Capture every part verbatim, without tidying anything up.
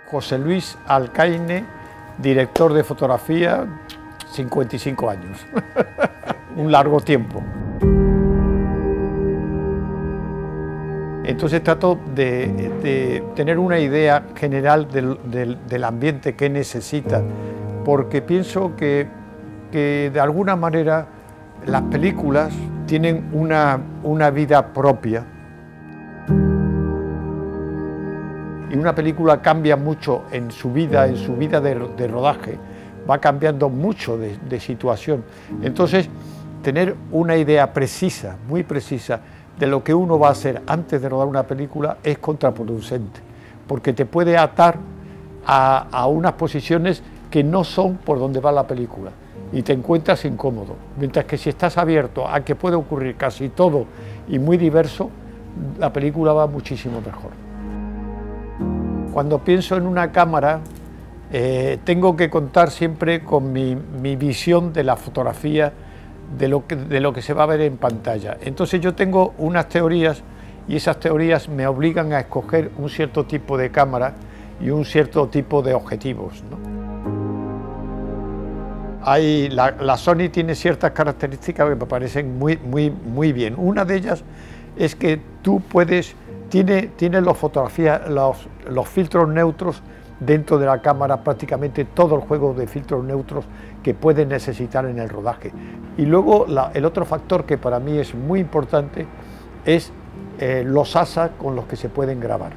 José Luis Alcaine, director de fotografía, cincuenta y cinco años, un largo tiempo. Entonces trato de, de tener una idea general del, del, del ambiente que necesita, porque pienso que, que de alguna manera las películas tienen una, una vida propia. Y una película cambia mucho en su vida, en su vida de, de rodaje, va cambiando mucho de, de situación. Entonces, tener una idea precisa, muy precisa, de lo que uno va a hacer antes de rodar una película es contraproducente, porque te puede atar a, a unas posiciones que no son por donde va la película y te encuentras incómodo, mientras que si estás abierto a que puede ocurrir casi todo y muy diverso, la película va muchísimo mejor. Cuando pienso en una cámara, eh, tengo que contar siempre con mi, mi visión de la fotografía, de lo, que, de lo que se va a ver en pantalla. Entonces yo tengo unas teorías y esas teorías me obligan a escoger un cierto tipo de cámara y un cierto tipo de objetivos, ¿no? Hay, la, la Sony tiene ciertas características que me parecen muy, muy, muy bien. Una de ellas es que tú puedes, tiene, tiene los, fotografía, los, los filtros neutros dentro de la cámara, prácticamente todo el juego de filtros neutros que puedes necesitar en el rodaje. Y luego la, el otro factor que para mí es muy importante es eh, los asas con los que se pueden grabar.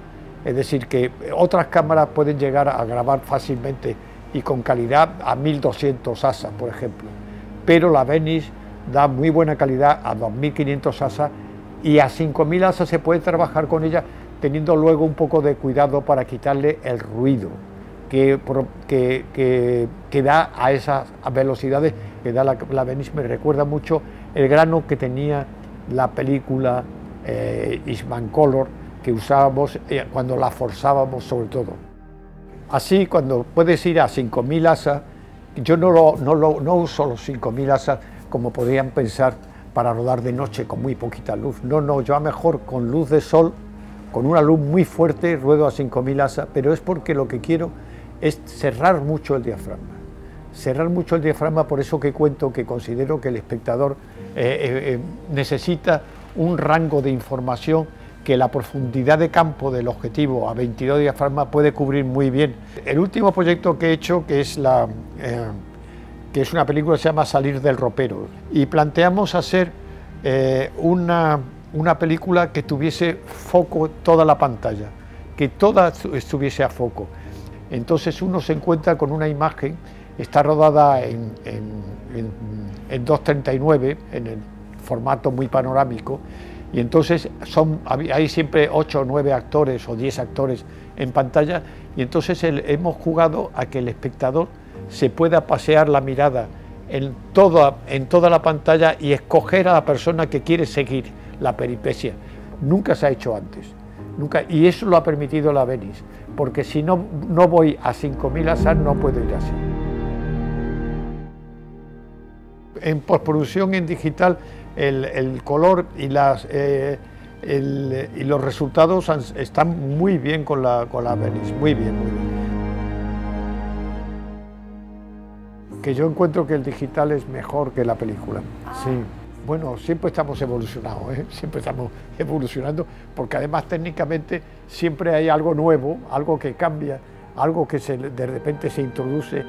Es decir, que otras cámaras pueden llegar a grabar fácilmente y con calidad a mil doscientos asas, por ejemplo, pero la Venice da muy buena calidad a dos mil quinientos asas y a cinco mil asas se puede trabajar con ella, teniendo luego un poco de cuidado para quitarle el ruido que, que, que, que da a esas velocidades que da la, la Venice. Me recuerda mucho el grano que tenía la película eh, Ismancolor, que usábamos eh, cuando la forzábamos sobre todo. Así, cuando puedes ir a cinco mil asas, yo no, lo, no, lo, no uso los cinco mil asas como podrían pensar para rodar de noche con muy poquita luz. No, no, yo a mejor con luz de sol, con una luz muy fuerte, ruedo a cinco mil asas, pero es porque lo que quiero es cerrar mucho el diafragma. Cerrar mucho el diafragma, por eso que cuento que considero que el espectador eh, eh, necesita un rango de información que la profundidad de campo del objetivo a veintidós diafragmas puede cubrir muy bien. El último proyecto que he hecho, que es, la, eh, que es una película que se llama Salir del ropero, y planteamos hacer eh, una, una película que tuviese foco toda la pantalla, que toda estuviese a foco. Entonces uno se encuentra con una imagen, está rodada en, en, en, en dos treinta y nueve, en el formato muy panorámico, y entonces son, hay siempre ocho o nueve actores o diez actores en pantalla, y entonces el, hemos jugado a que el espectador se pueda pasear la mirada en toda, en toda la pantalla y escoger a la persona que quiere seguir la peripecia. Nunca se ha hecho antes, nunca, y eso lo ha permitido la Venice, porque si no, no voy a cinco mil asas no puedo ir así. En postproducción en digital, el, el color y, las, eh, el, y los resultados han, están muy bien con la, con la Venice, muy bien, muy bien. Que yo encuentro que el digital es mejor que la película, sí. Bueno, siempre estamos evolucionando, ¿eh? Siempre estamos evolucionando, porque además técnicamente siempre hay algo nuevo, algo que cambia, algo que se, de repente se introduce.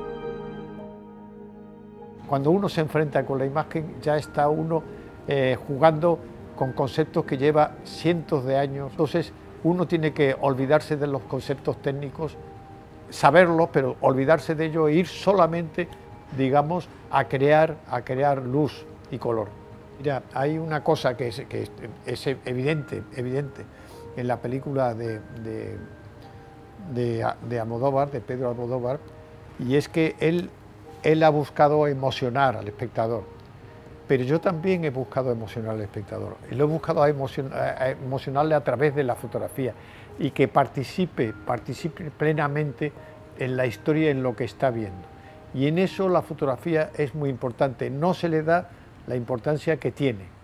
Cuando uno se enfrenta con la imagen, ya está uno eh, jugando con conceptos que lleva cientos de años. Entonces, uno tiene que olvidarse de los conceptos técnicos, saberlos, pero olvidarse de ello e ir solamente, digamos, a crear, a crear luz y color. Mira, hay una cosa que es, que es, es evidente, evidente en la película de, de, de, de Almodóvar, de Pedro Almodóvar, y es que él Él ha buscado emocionar al espectador, pero yo también he buscado emocionar al espectador. Lo he buscado a emocion a emocionarle a través de la fotografía y que participe, participe plenamente en la historia, en lo que está viendo. Y en eso la fotografía es muy importante, no se le da la importancia que tiene.